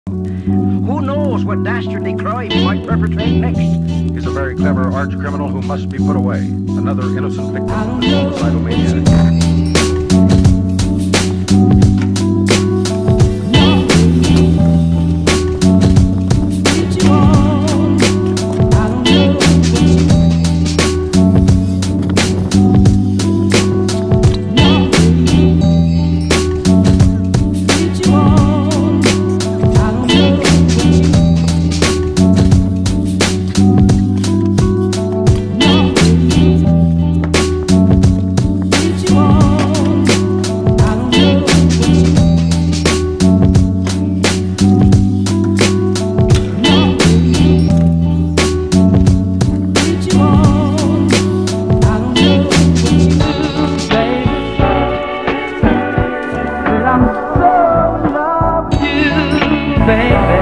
Who knows what dastardly crime he might perpetrate next? He's a very clever arch criminal who must be put away. Another innocent victim of the suicidal maniac. I'm so in love with you, baby.